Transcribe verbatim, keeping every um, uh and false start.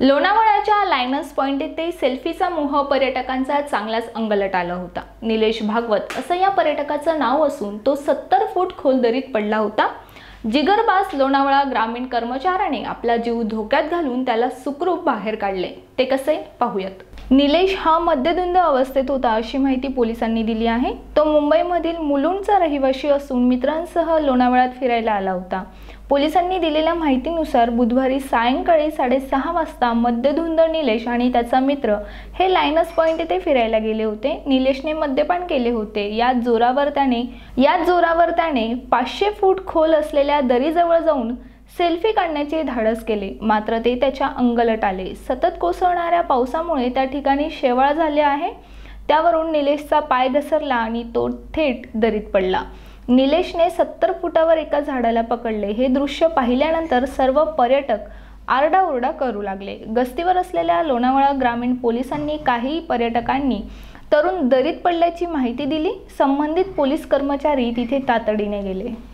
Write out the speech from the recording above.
लोणावळ्याच्या lioness point येथे सेल्फीचा मोह पर्यटकांचा चांगलाच अंगलट आला होता। निलेश भागवत असं या पर्यटकाचं नाव असून तो सत्तर फूट खोल दरीत पडला होता। जिगरबाज लोणावळा ग्रामीण कर्मचाऱ्याने आपला जीव धोक्यात घालून त्याला सुखरूप बाहेर काढले। ते कसे पाहूयात। निलेश हा मद्यधुंद अवस्थेत होता अशी माहिती पोलिसांनी दिली आहे। तो मुंबईमधील मुलुंडचा रहिवासी असून मित्रांसह लोणावळ्यात फिरायला आला होता। पोलिसांनी दिलेल्या माहितीनुसार बुधवारी सायंकाळी साडेसहा वाजता मद्यधुंद निलेश आणि त्याचा मित्र हे लायनस पॉइंट येथे फिरायला गेले होते। निलेशने मद्यपान केले होते। या जोरावर त्याने या जोरावर त्याने पाचशे फूट खोल असलेल्या दरीजवळ जाऊन सेल्फी काढण्याचे धाडस केले, मात्र ते त्याच्या अंगलट आले। सतत कोसळणाऱ्या पावसामुळे त्या ठिकाणी शेवाळ झाले आहे। त्यावरून निलेशचा पाय घसरला आणि तो थेट दरीत पडला। निलेशने सत्तर फुटावर एका झाडाला पकडले। हे दृश्य पाहिल्यानंतर सर्व पर्यटक आरडाओरडा करू लागले। गस्तीवर असलेल्या लोणावळा ग्रामीण पोलिसांनी काही पर्यटकांनी तरुण दरीत पडल्याची माहिती दिली। संबंधित पोलीस कर्मचारी तिथे तातडीने गेले।